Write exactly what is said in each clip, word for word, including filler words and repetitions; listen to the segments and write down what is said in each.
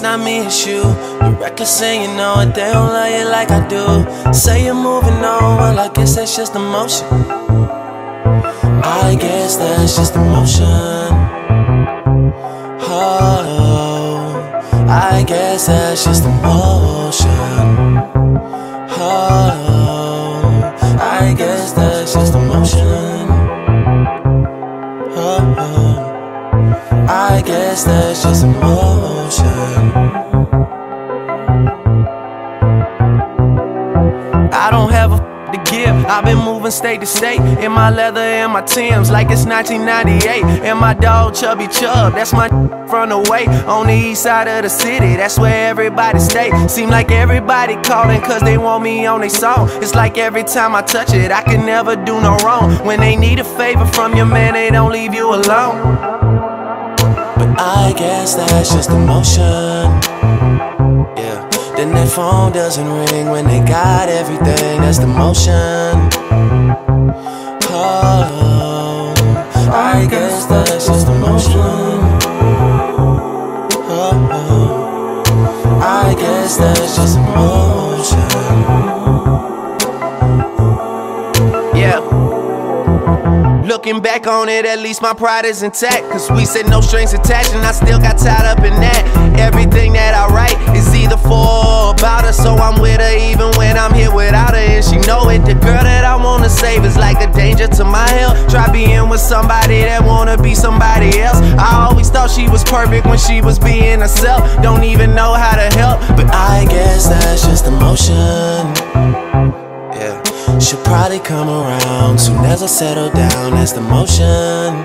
not me, it's you. You're reckless and you know it, they don't love you like I do. Say you're moving on, well I guess that's just emotion. I guess that's just emotion. Oh, I guess that's just emotion. Oh, I guess that's just emotion. Oh, I guess that's just emotion. I don't have a to give. I've been moving state to state in my leather and my Timbs like it's nineteen ninety-eight. And my dog Chubby Chub, that's my from the way on the east side of the city. That's where everybody stay. Seem like everybody calling cause they want me on their song. It's like every time I touch it, I can never do no wrong. When they need a favor from your man, they don't leave you alone. But I guess that's just emotion. Yeah. Then their phone doesn't ring when they got everything. That's the motion. Oh, I guess that's just emotion. Oh, I guess that's just emotion. Yeah. Looking back on it, at least my pride is intact. Cause we said no strings attached and I still got tied up in that. Everything that I write is either for or about her. So I'm with her even when I'm here without her. And she know it, the girl that I wanna save is like a danger to my health. Try being with somebody that wanna be somebody else. I always thought she was perfect when she was being herself. Don't even know how to help, but I guess that's just emotion. Yeah. She'll probably come around soon as I settle down. That's the motion.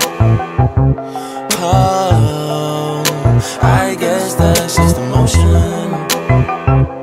Oh, I guess that's just emotion.